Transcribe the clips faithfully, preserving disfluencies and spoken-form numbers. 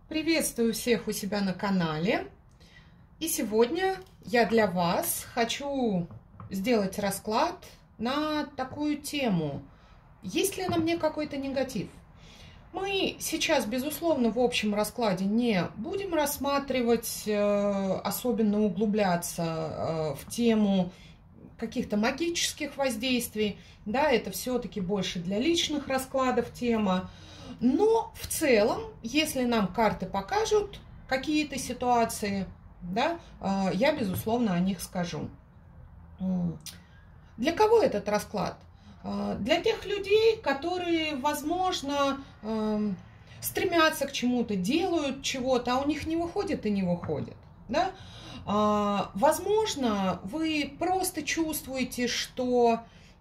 Приветствую всех у себя на канале. И сегодня я для вас хочу сделать расклад на такую тему. Есть ли на мне какой-то негатив? Мы сейчас, безусловно, в общем раскладе не будем рассматривать, особенно углубляться в тему каких-то магических воздействий. Да, это все-таки больше для личных раскладов тема. Но в целом, если нам карты покажут какие-то ситуации, да, я, безусловно, о них скажу. Для кого этот расклад? Для тех людей, которые, возможно, стремятся к чему-то, делают чего-то, а у них не выходит и не выходит. Да? Возможно, вы просто чувствуете, что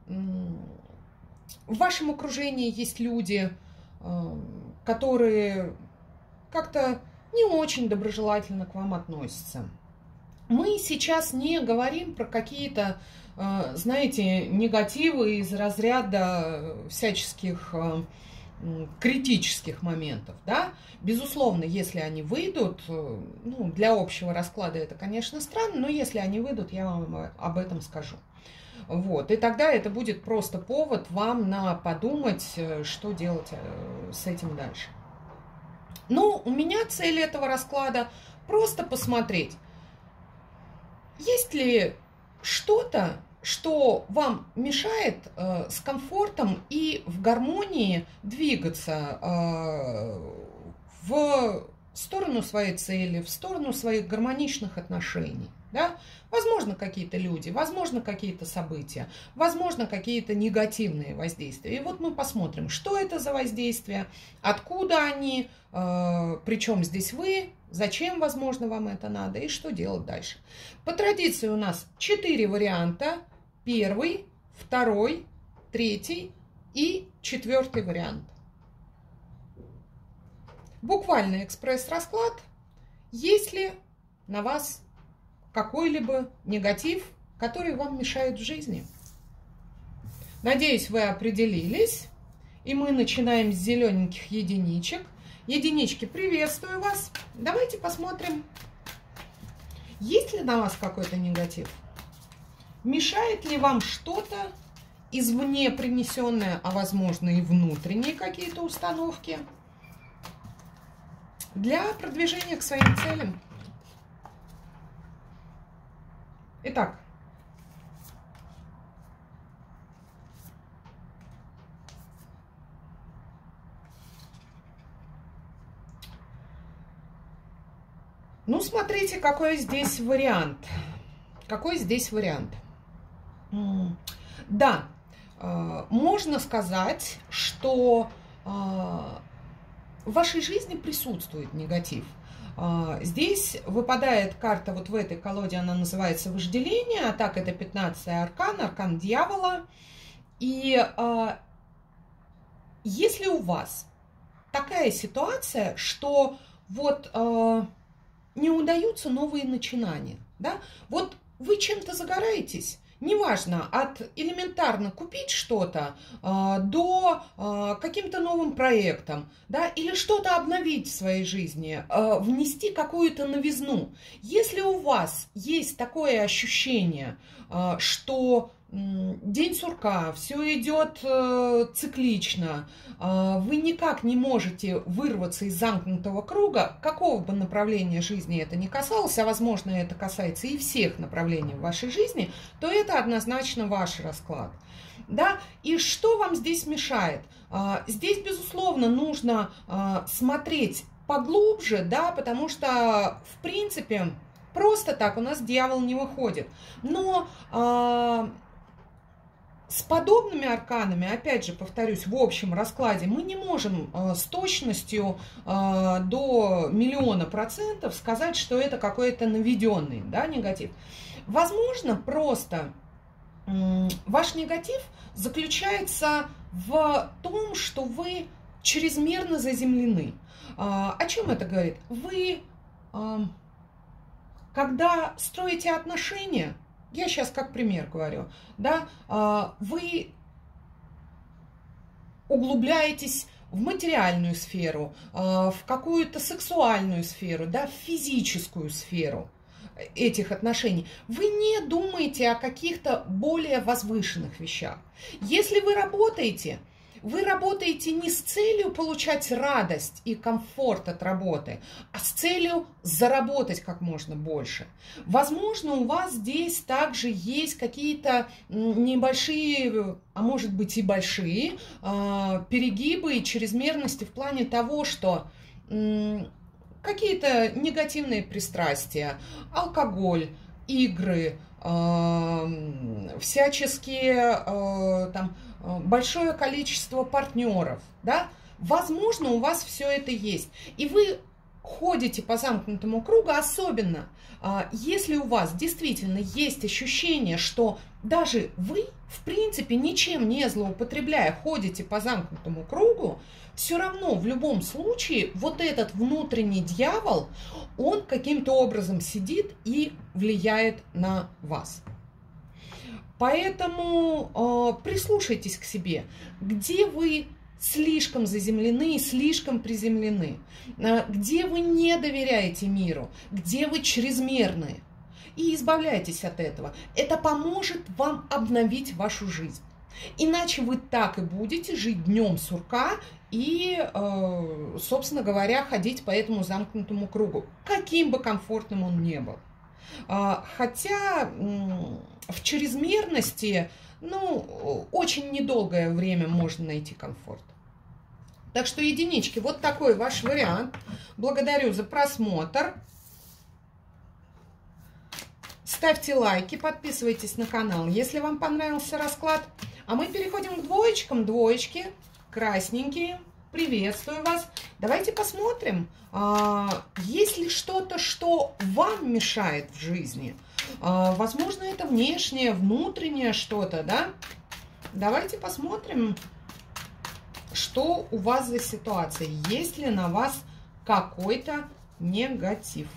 в вашем окружении есть люди, которые как-то не очень доброжелательно к вам относятся. Мы сейчас не говорим про какие-то, знаете, негативы из разряда всяческих критических моментов, да. Безусловно, если они выйдут, ну, для общего расклада это, конечно, странно, но если они выйдут, я вам об этом скажу. Вот. И тогда это будет просто повод вам на подумать, что делать с этим дальше. Ну, у меня цель этого расклада просто посмотреть, есть ли что-то, что вам мешает э, с комфортом и в гармонии двигаться э, в сторону своей цели, в сторону своих гармоничных отношений. Да? Возможно, какие-то люди, возможно, какие-то события, возможно, какие-то негативные воздействия. И вот мы посмотрим, что это за воздействия, откуда они, э, причем здесь вы, зачем, возможно, вам это надо и что делать дальше. По традиции у нас четыре варианта. Первый, второй, третий и четвертый вариант. Буквально экспресс-расклад. Есть ли на вас какой-либо негатив, который вам мешает в жизни? Надеюсь, вы определились. И мы начинаем с зелененьких единичек. Единички, приветствую вас. Давайте посмотрим, есть ли на вас какой-то негатив. Мешает ли вам что-то извне принесенное, а возможно и внутренние какие-то установки для продвижения к своим целям? Итак, ну, смотрите, какой здесь вариант. Какой здесь вариант? Да, можно сказать, что в вашей жизни присутствует негатив. Здесь выпадает карта вот в этой колоде, она называется «Вожделение», а так это пятнадцатый аркан, аркан дьявола. И если у вас такая ситуация, что вот не удаются новые начинания, да, вот вы чем-то загораетесь, неважно, от элементарно купить что-то э, до э, каким-то новым проектом, да, или что-то обновить в своей жизни, э, внести какую-то новизну. Если у вас есть такое ощущение, э, что э, день сурка, все идет э, циклично, э, вы никак не можете вырваться из замкнутого круга, какого бы направления жизни это ни касалось, а возможно это касается и всех направлений в вашей жизни, то это однозначно ваш расклад. Да? И что вам здесь мешает? Здесь, безусловно, нужно смотреть поглубже, да, потому что, в принципе, просто так у нас дьявол не выходит. Но с подобными арканами, опять же, повторюсь, в общем раскладе мы не можем с точностью до миллиона процентов сказать, что это какой-то наведенный, да, негатив. Возможно, просто ваш негатив заключается в том, что вы чрезмерно заземлены. О чем это говорит? Вы, когда строите отношения, я сейчас как пример говорю, да, вы углубляетесь в материальную сферу, в какую-то сексуальную сферу, да, в физическую сферу этих отношений. Вы не думаете о каких-то более возвышенных вещах. Если вы работаете, вы работаете не с целью получать радость и комфорт от работы, а с целью заработать как можно больше. Возможно, у вас здесь также есть какие-то небольшие, а может быть и большие, перегибы и чрезмерности в плане того, что какие-то негативные пристрастия, алкоголь, игры, всяческие там, большое количество партнеров, да, возможно, у вас все это есть. И вы ходите по замкнутому кругу, особенно если у вас действительно есть ощущение, что даже вы, в принципе, ничем не злоупотребляя, ходите по замкнутому кругу, все равно в любом случае вот этот внутренний дьявол, он каким-то образом сидит и влияет на вас. Поэтому э, прислушайтесь к себе, где вы слишком заземлены и слишком приземлены, э, где вы не доверяете миру, где вы чрезмерны. И избавляйтесь от этого. Это поможет вам обновить вашу жизнь. Иначе вы так и будете жить днем сурка и, э, собственно говоря, ходить по этому замкнутому кругу, каким бы комфортным он ни был. Хотя в чрезмерности, ну, очень недолгое время можно найти комфорт. Так что, единички, вот такой ваш вариант. Благодарю за просмотр. Ставьте лайки, подписывайтесь на канал, если вам понравился расклад. А мы переходим к двоечкам. Двоечки, красненькие. Приветствую вас. Давайте посмотрим, есть ли что-то, что вам мешает в жизни. Возможно, это внешнее, внутреннее что-то, да? Давайте посмотрим, что у вас за ситуация. Есть ли на вас какой-то негатив?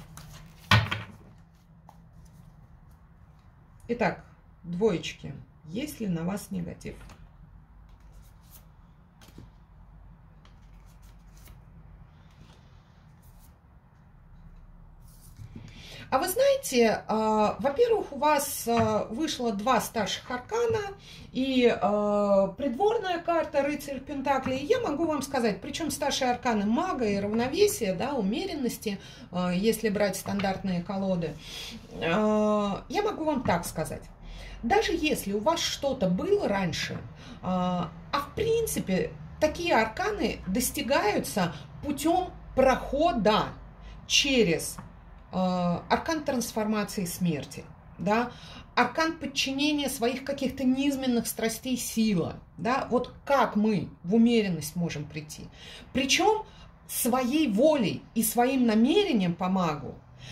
Итак, двоечки, есть ли на вас негатив? А вы знаете, э, во-первых, у вас э, вышло два старших аркана и э, придворная карта рыцарь Пентаклей. Я могу вам сказать, причем старшие арканы мага и равновесия, да, умеренности, э, если брать стандартные колоды. Э, я могу вам так сказать. Даже если у вас что-то было раньше, э, а в принципе такие арканы достигаются путем прохода через аркан трансформации смерти, да, аркан подчинения своих каких-то низменных страстей сила, да, вот как мы в умеренность можем прийти. Причем своей волей и своим намерением по магу,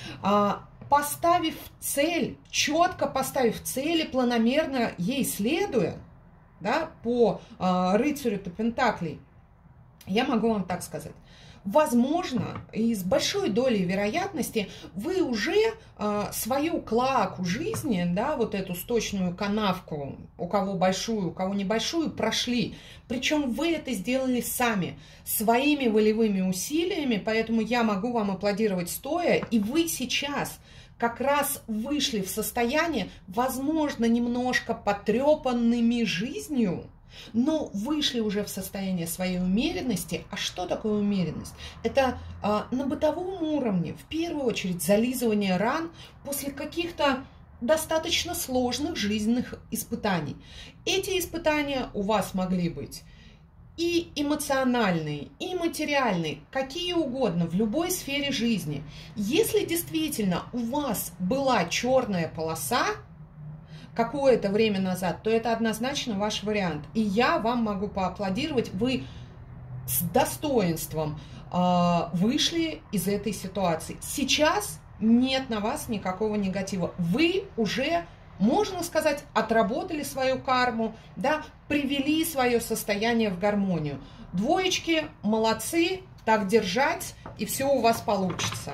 поставив цель, четко поставив цель и планомерно ей следуя, да, по рыцарю Пентаклей, я могу вам так сказать. Возможно, и с большой долей вероятности вы уже э, свою клоаку жизни, да, вот эту сточную канавку, у кого большую, у кого небольшую, прошли. Причем вы это сделали сами, своими волевыми усилиями, поэтому я могу вам аплодировать стоя, и вы сейчас как раз вышли в состояние, возможно, немножко потрепанными жизнью, но вышли уже в состояние своей умеренности. А что такое умеренность? Это а, на бытовом уровне, в первую очередь, зализывание ран после каких-то достаточно сложных жизненных испытаний. Эти испытания у вас могли быть и эмоциональные, и материальные, какие угодно, в любой сфере жизни. Если действительно у вас была черная полоса какое-то время назад, то это однозначно ваш вариант. И я вам могу поаплодировать. Вы с достоинством э, вышли из этой ситуации. Сейчас нет на вас никакого негатива. Вы уже, можно сказать, отработали свою карму, да, привели свое состояние в гармонию. Двоечки, молодцы, так держать, и все у вас получится.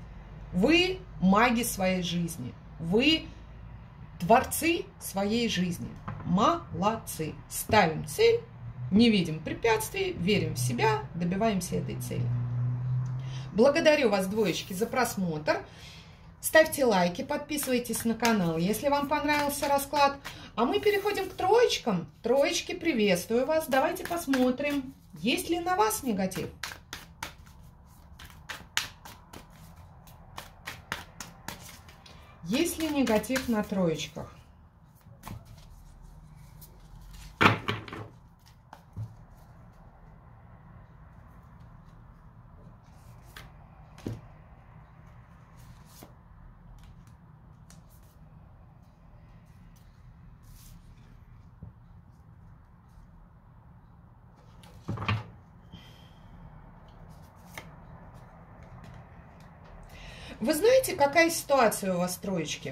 Вы маги своей жизни. Вы творцы своей жизни. Молодцы. Ставим цель не видим препятствий, верим в себя, добиваемся этой цели. Благодарю вас, двоечки, за просмотр. Ставьте лайки, подписывайтесь на канал, если вам понравился расклад. А мы переходим к троечкам. Троечки, приветствую вас. Давайте посмотрим, есть ли на вас негатив. Есть ли негатив на троечках? Вы знаете, какая ситуация у вас, троечки?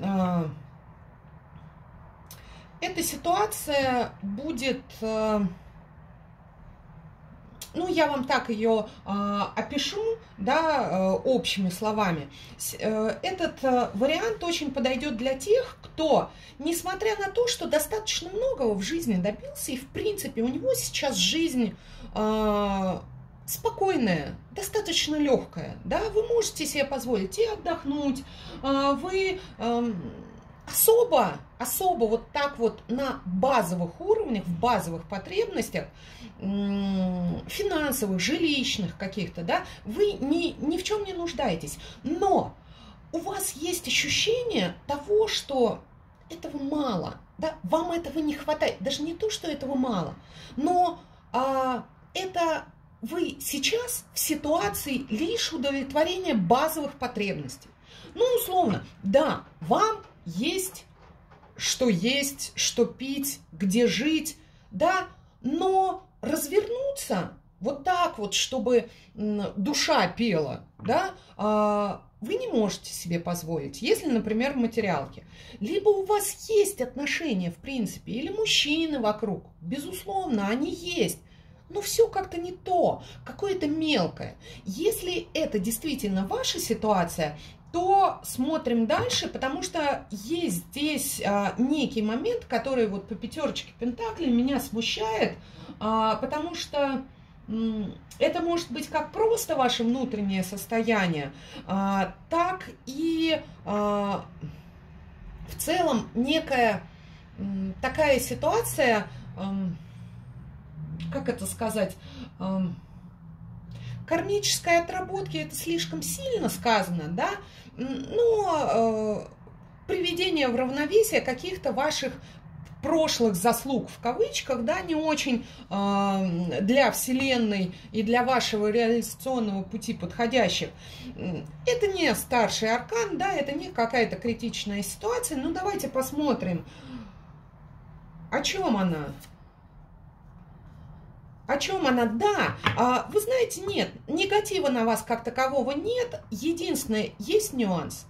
Эта ситуация будет, ну, я вам так ее опишу, да, общими словами. Этот вариант очень подойдет для тех, кто, несмотря на то, что достаточно многого в жизни добился, и, в принципе, у него сейчас жизнь спокойная, достаточно легкая, да, вы можете себе позволить и отдохнуть, вы особо, особо вот так вот на базовых уровнях, в базовых потребностях, финансовых, жилищных каких-то, да, вы ни, ни в чем не нуждаетесь, но у вас есть ощущение того, что этого мало, да, вам этого не хватает, даже не то, что этого мало, но а, это вы сейчас в ситуации лишь удовлетворения базовых потребностей. Ну, условно, да, вам есть что есть, что пить, где жить, да, но развернуться вот так вот, чтобы душа пела, да, вы не можете себе позволить, если, например, в материалке. Либо у вас есть отношения, в принципе, или мужчины вокруг, безусловно, они есть. Но все как-то не то, какое-то мелкое. Если это действительно ваша ситуация, то смотрим дальше, потому что есть здесь а, некий момент, который вот по пятерочке пентаклей меня смущает, а, потому что м, это может быть как просто ваше внутреннее состояние, а, так и а, в целом некая м, такая ситуация, м, как это сказать, кармической отработки, это слишком сильно сказано, да, но приведение в равновесие каких-то ваших прошлых заслуг, в кавычках, да, не очень для Вселенной и для вашего реализационного пути подходящих. Это не старший аркан, да, это не какая-то критичная ситуация, но давайте посмотрим, о чем она. О чем она? Да, вы знаете, нет, негатива на вас как такового нет. Единственное, есть нюанс.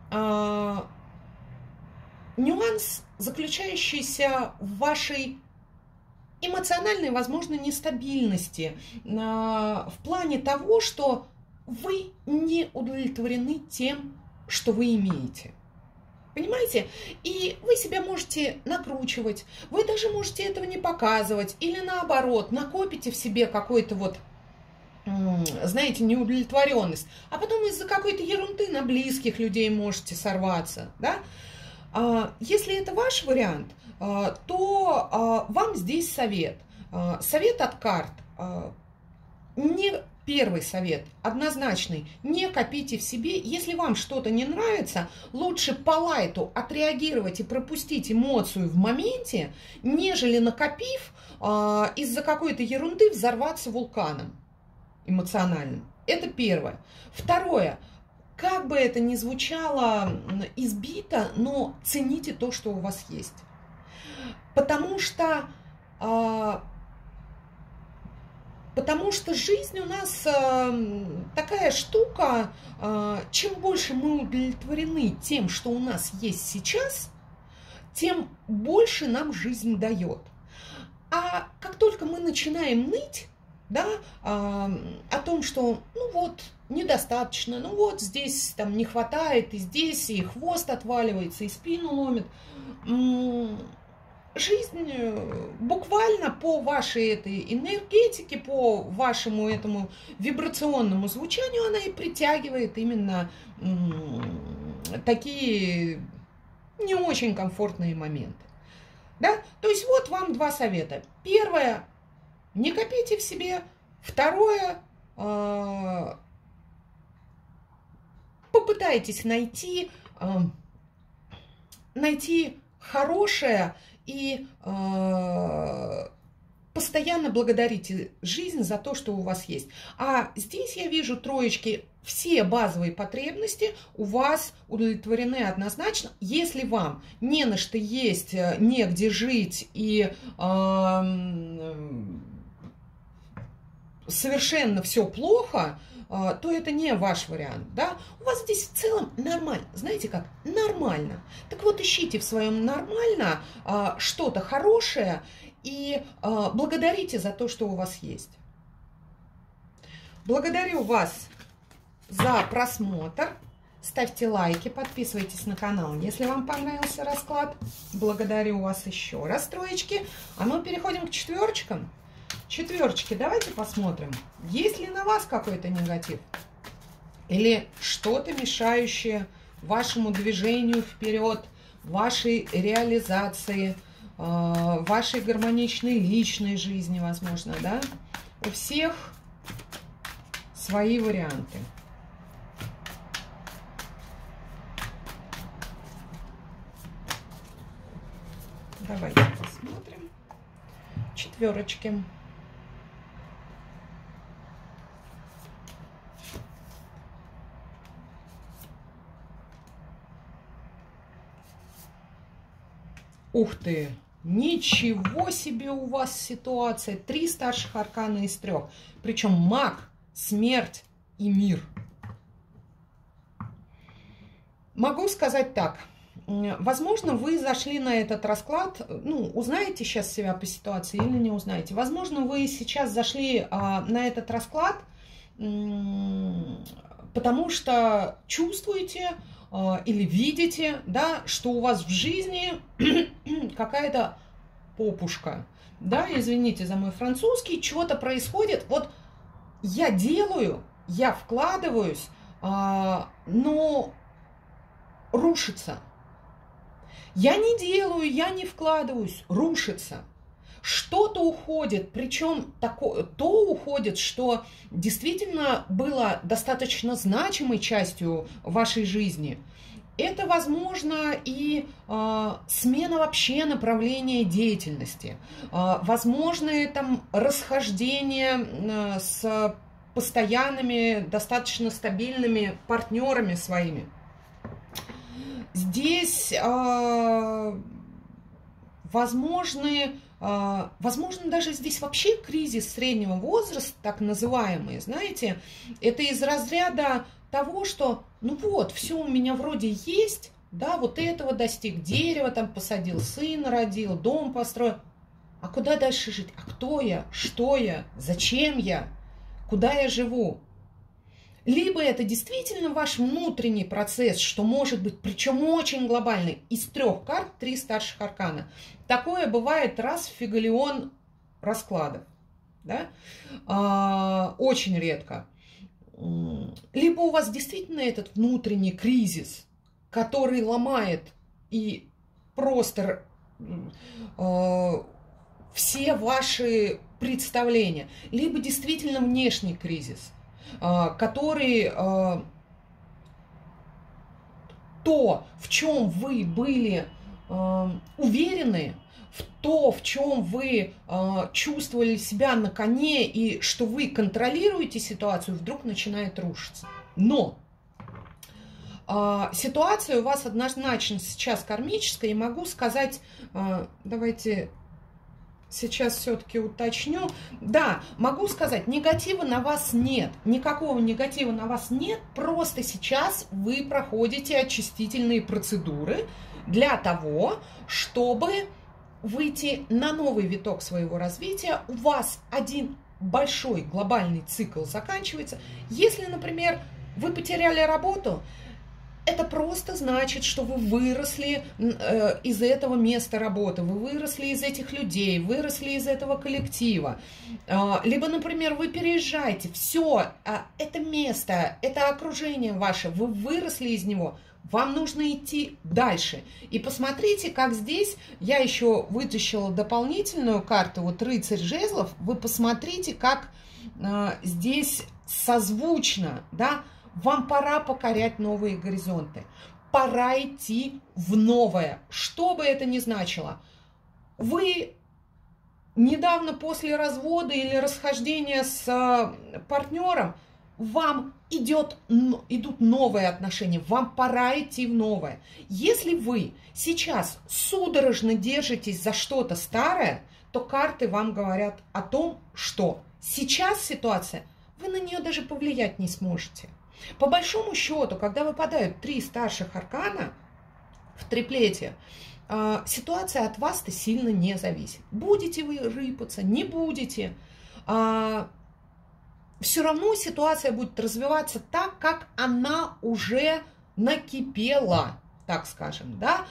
Нюанс, заключающийся в вашей эмоциональной, возможно, нестабильности. В плане того, что вы не удовлетворены тем, что вы имеете. Понимаете? И вы себя можете накручивать, вы даже можете этого не показывать, или наоборот, накопите в себе какой-то вот, знаете, неудовлетворенность, а потом из-за какой-то ерунды на близких людей можете сорваться, да? Если это ваш вариант, то вам здесь совет. Совет от карт. Не Первый совет, однозначный, не копите в себе. Если вам что-то не нравится, лучше по лайту отреагировать и пропустить эмоцию в моменте, нежели накопив, э, из-за какой-то ерунды взорваться вулканом эмоциональным. Это первое. Второе. Как бы это ни звучало избито, но цените то, что у вас есть. Потому что... Э, Потому что жизнь у нас э, такая штука, э, чем больше мы удовлетворены тем, что у нас есть сейчас, тем больше нам жизнь дает. А как только мы начинаем ныть, да, э, о том, что ну вот недостаточно, ну вот здесь там не хватает, и здесь и хвост отваливается, и спину ломит, жизнь буквально по вашей этой энергетике, по вашему этому вибрационному звучанию, она и притягивает именно такие не очень комфортные моменты. Да? То есть вот вам два совета. Первое, не копите в себе. Второе, попытайтесь найти, найти хорошее и постоянно благодарите жизнь за то, что у вас есть. А здесь я вижу троечки. Все базовые потребности у вас удовлетворены однозначно. Если вам не на что есть, негде жить и э, совершенно все плохо, э, то это не ваш вариант. Да? У вас здесь в целом нормально. Знаете как? Нормально. Так вот, ищите в своем нормально э, что-то хорошее и э, благодарите за то, что у вас есть. Благодарю вас за просмотр. Ставьте лайки, подписывайтесь на канал, если вам понравился расклад. Благодарю вас еще раз, троечки. А мы переходим к четверочкам. Четверочки, давайте посмотрим, есть ли на вас какой-то негатив или что-то мешающее вашему движению вперед, вашей реализации, вашей гармоничной личной жизни, возможно, да? У всех свои варианты. Давайте посмотрим. Четверочки. Ух ты! Ничего себе у вас ситуация. Три старших аркана из трех. Причем маг, смерть и мир. Могу сказать так. Возможно, вы зашли на этот расклад, ну, узнаете сейчас себя по ситуации или не узнаете. Возможно, вы сейчас зашли а, на этот расклад, потому что чувствуете а, или видите, да, что у вас в жизни какая-то попушка. Да, извините за мой французский, чего-то происходит. Вот я делаю, я вкладываюсь, а, но рушится. Я не делаю, я не вкладываюсь, рушится. Что-то уходит, причем такое, то уходит, что действительно было достаточно значимой частью вашей жизни. Это, возможно, и э, смена вообще направления деятельности. Э, возможно, там расхождение э, с постоянными, достаточно стабильными партнерами своими. Здесь э, возможны, э, возможно, даже здесь вообще кризис среднего возраста, так называемый, знаете, это из разряда того, что, ну вот, все у меня вроде есть, да, вот этого достиг, дерево там посадил, сына родил, дом построил, а куда дальше жить? А кто я? Что я? Зачем я? Куда я живу? Либо это действительно ваш внутренний процесс, что может быть, причем очень глобальный, из трех карт три старших аркана. Такое бывает раз в фигалион раскладов. Да? А, очень редко. Либо у вас действительно этот внутренний кризис, который ломает и просто а, все ваши представления. Либо действительно внешний кризис, который то, в чем вы были уверены, в то, в чем вы чувствовали себя на коне и что вы контролируете ситуацию, вдруг начинает рушиться. Но ситуация у вас однозначно сейчас кармическая, и могу сказать, давайте... Сейчас все-таки уточню. Да, могу сказать, негатива на вас нет. Никакого негатива на вас нет. Просто сейчас вы проходите очистительные процедуры для того, чтобы выйти на новый виток своего развития. У вас один большой глобальный цикл заканчивается. Если, например, вы потеряли работу, Это просто значит, что вы выросли э, из этого места работы, вы выросли из этих людей, выросли из этого коллектива. Э, либо, например, вы переезжаете, все, э, это место, это окружение ваше, вы выросли из него, вам нужно идти дальше. И посмотрите, как здесь, я еще вытащила дополнительную карту, вот рыцарь жезлов, вы посмотрите, как э, здесь созвучно, да, вам пора покорять новые горизонты. Пора идти в новое. Что бы это ни значило. Вы недавно после развода или расхождения с партнером, вам идет, идут новые отношения. Вам пора идти в новое. Если вы сейчас судорожно держитесь за что-то старое, то карты вам говорят о том, что сейчас ситуация, вы на нее даже повлиять не сможете. По большому счету, когда выпадают три старших аркана в триплете, ситуация от вас-то сильно не зависит. Будете вы рыпаться, не будете. Все равно ситуация будет развиваться так, как она уже накипела, так скажем, да.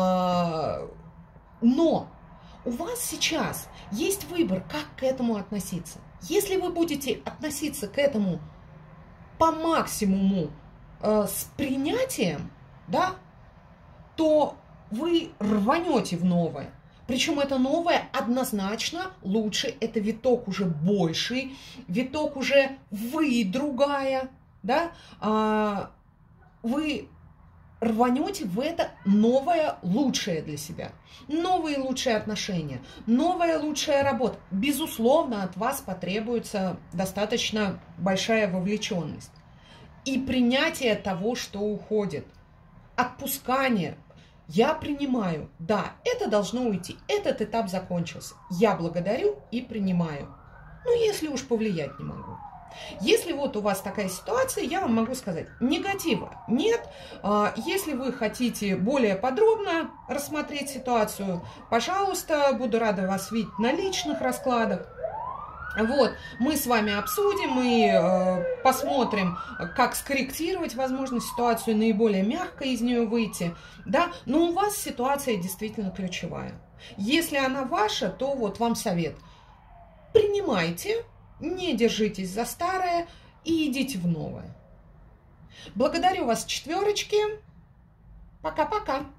Но у вас сейчас есть выбор, как к этому относиться. Если вы будете относиться к этому по максимуму э, с принятием, да, то вы рванете в новое. Причем это новое однозначно лучше, это виток уже больший, виток уже вы другая, да, а, вы рванете в это новое лучшее для себя, новые лучшие отношения, новая лучшая работа. Безусловно, от вас потребуется достаточно большая вовлеченность и принятие того, что уходит, отпускание. Я принимаю, да, это должно уйти, этот этап закончился. Я благодарю и принимаю. Ну, если уж повлиять не могу. Если вот у вас такая ситуация, я вам могу сказать, негатива нет. Если вы хотите более подробно рассмотреть ситуацию, пожалуйста, буду рада вас видеть на личных раскладах. Вот, мы с вами обсудим и э, посмотрим, как скорректировать, возможно, ситуацию, наиболее мягко из нее выйти, да, но у вас ситуация действительно ключевая. Если она ваша, то вот вам совет. Принимайте, не держитесь за старое и идите в новое. Благодарю вас, четверочки. Пока-пока.